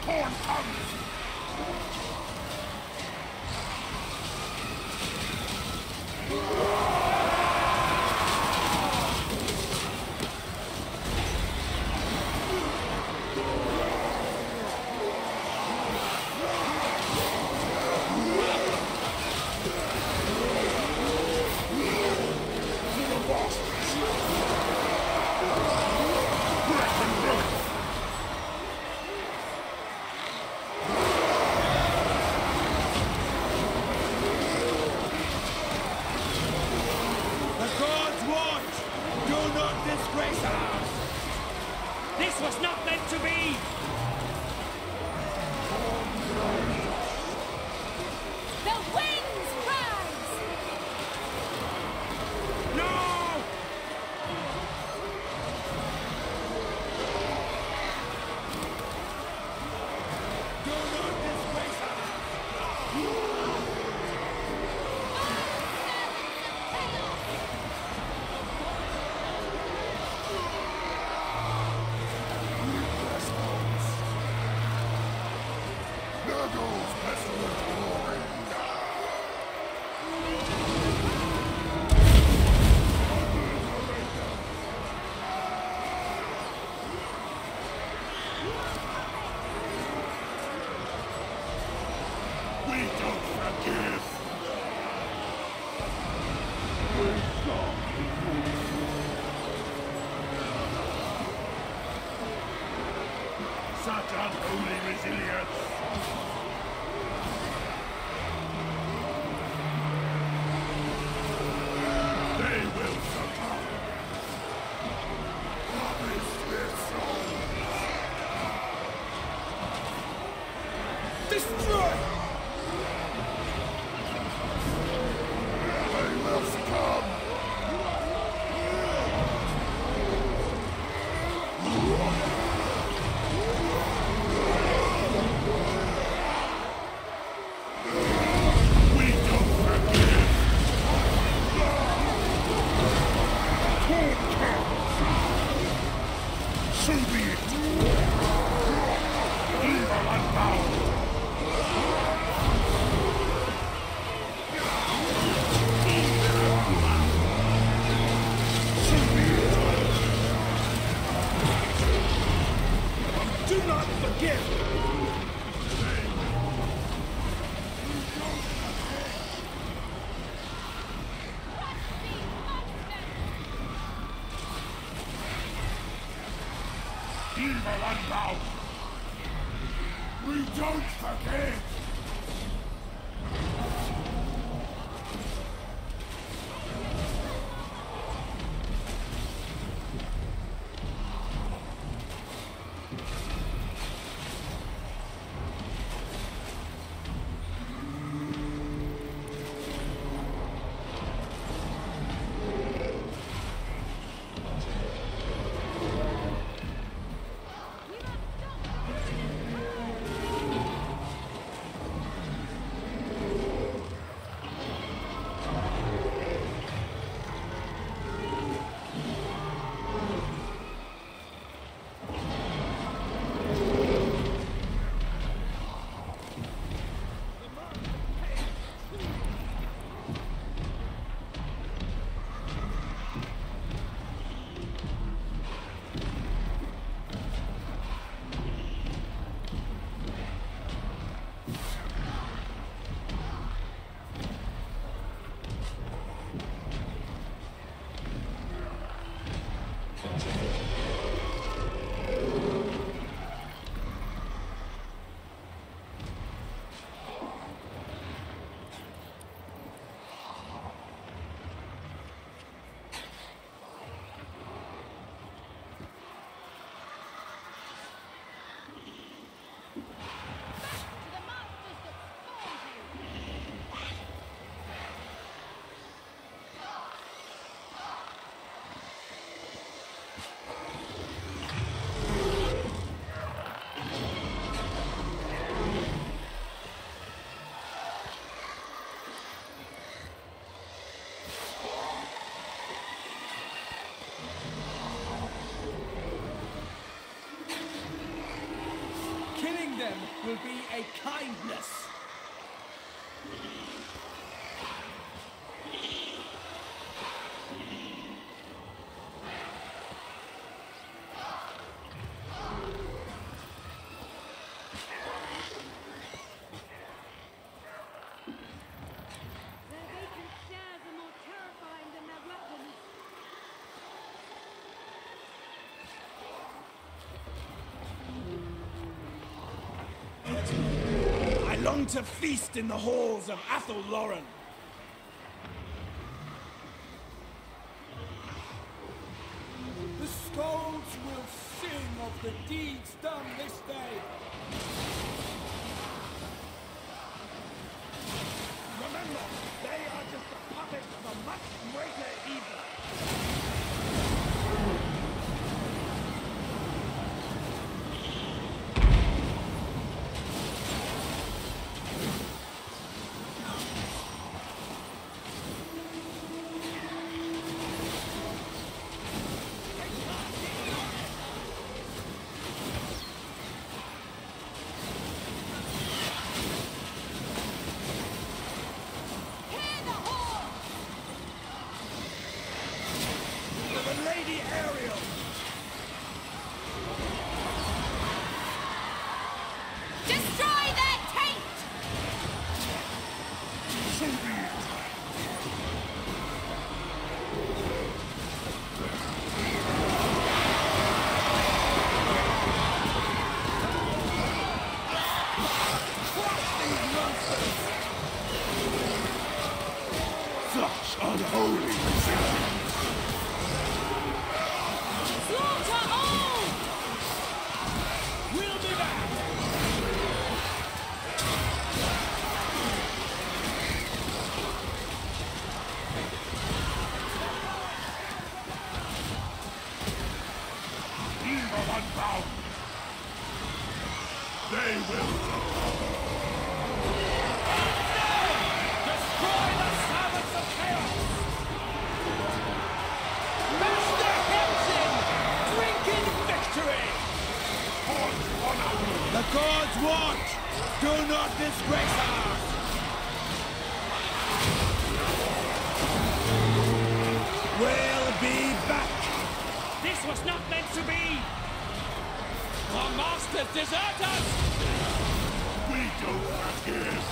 Corn comes! This was not meant to be! The winds rise! No! Do not disgrace us! There goes pestilent glory! We don't forgive! Such unholy resilience! They will succumb! Harvest their souls! Destroy! They will succumb! We don't forgive! So be it! Evil unbound! So be it! Do not forgive! Evil unbound! We don't forgive! them will be a kindness. Their vacant stares are more terrifying than their weapons. I long to feast in the halls of Athel Loren. The skulls will sing of the deeds done this day. Remember, they are just the puppets of a much greater evil. Hear the horn! The Lady Ariel. Destroy their taint! So be it. Such unholy resistance. Slaughter all! We'll be back. Evil unbound. They will Destroy the servants of chaos. Mash their heads in. Drink in victory. forge honor. The gods watch! Do not disgrace us! We'll be back! This was not meant to be. Our masters desert us. We don't forgive.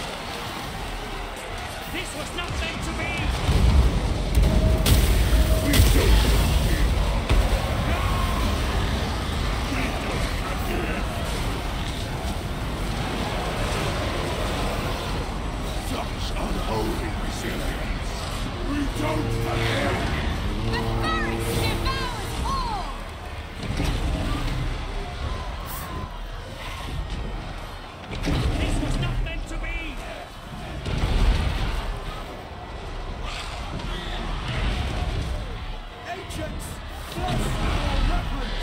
This was not meant to be. We don't forgive. We don't forgive. Such unholy resilience. We don't forgive. The forest devours all! This was not meant to be. Ancients, bless our reverence!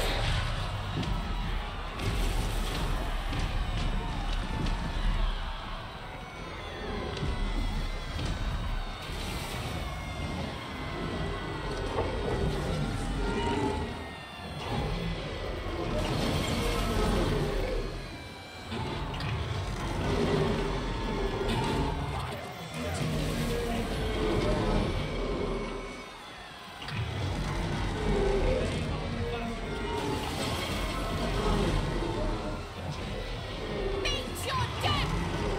Meet your death!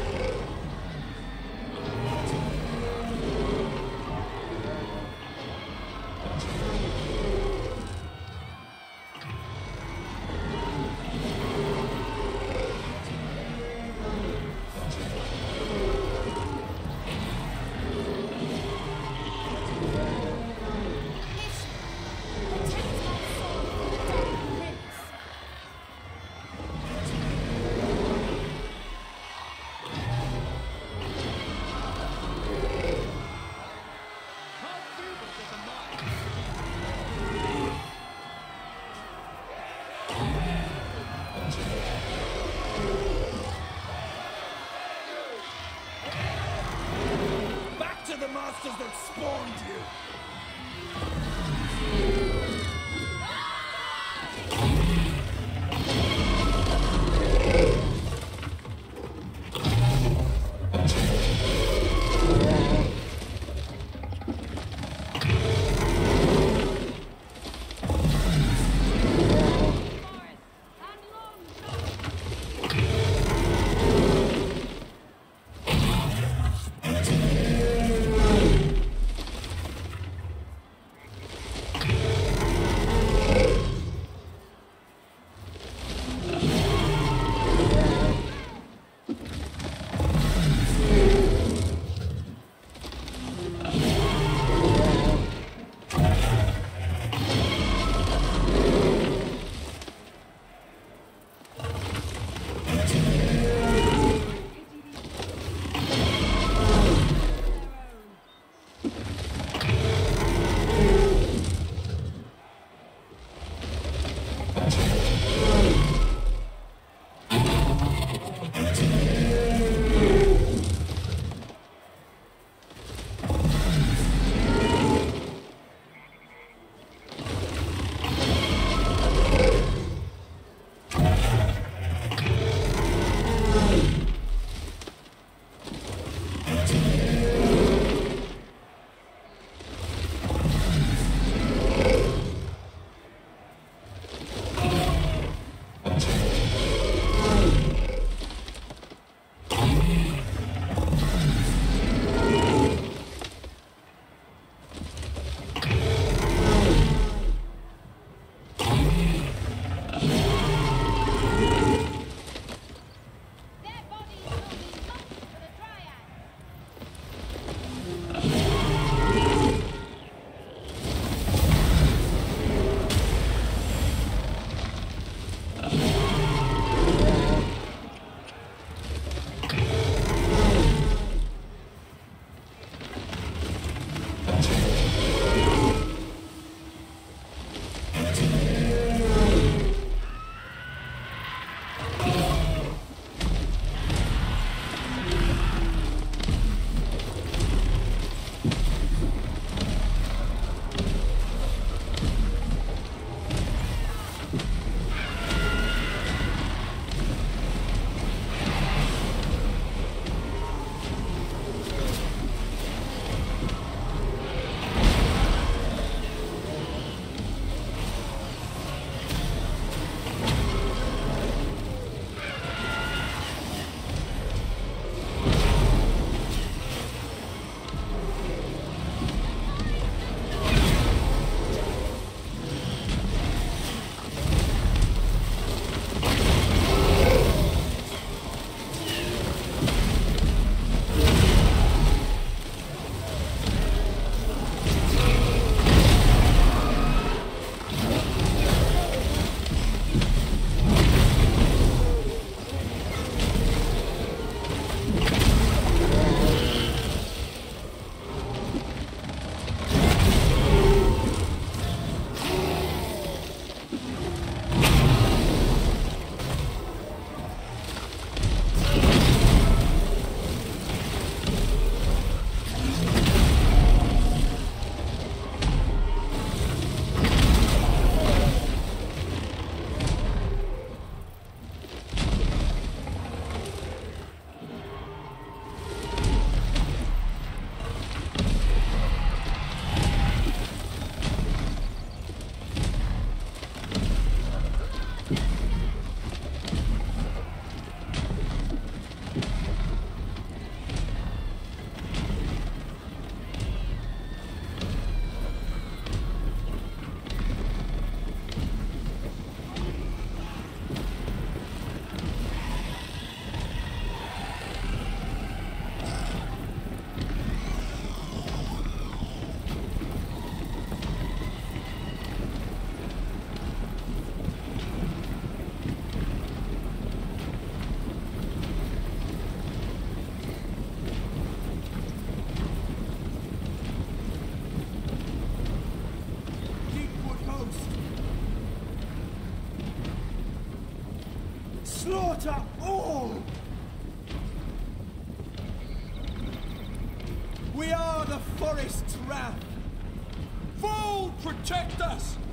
Hish, protect my soul from the Dark Prince. Back to the masters that spawned you! slaughter all! We are the forest's wrath! Fool, protect us!